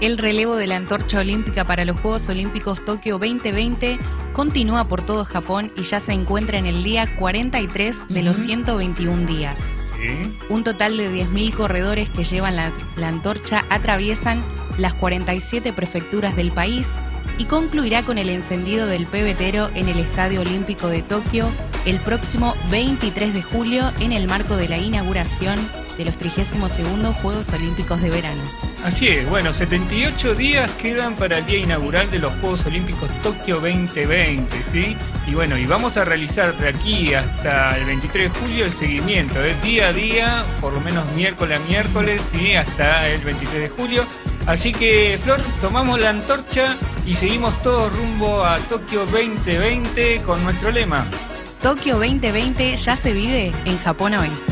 El relevo de la antorcha olímpica para los Juegos Olímpicos Tokio 2020 continúa por todo Japón y ya se encuentra en el día 43 de los 121 días. Sí. Un total de 10.000 corredores que llevan la antorcha atraviesan las 47 prefecturas del país y concluirá con el encendido del pebetero en el Estadio Olímpico de Tokio el próximo 23 de julio en el marco de la inauguración de los 32º Juegos Olímpicos de Verano. Así es, bueno, 78 días quedan para el día inaugural de los Juegos Olímpicos Tokio 2020, ¿sí? Y bueno, y vamos a realizar de aquí hasta el 23 de julio el seguimiento, día a día, por lo menos miércoles a miércoles, ¿sí? Hasta el 23 de julio. Así que, Flor, tomamos la antorcha y seguimos todos rumbo a Tokio 2020 con nuestro lema. Tokio 2020 ya se vive en Japón hoy.